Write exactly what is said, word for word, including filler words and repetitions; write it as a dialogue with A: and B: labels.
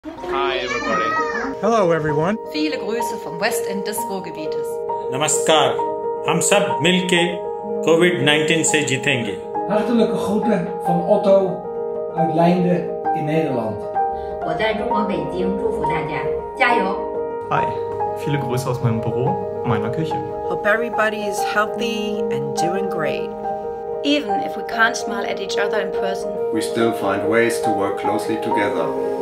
A: Hi everybody.
B: Hello everyone.
C: Viele Grüße vom West End des Ruhrgebietes.
D: नमस्कार, हम सब मिलके कोविड नाइन्टीन से जीतेंगे.
E: Hartelijke groeten van Otto uit Leiden in Nederland.
F: 我在中国北京祝福大家，加油！
G: Hi, viele Grüße aus meinem Büro, meiner Küche.
H: Hope everybody is healthy and doing great.
I: Even if we can't smile at each other in person,
J: we still find ways to work closely together.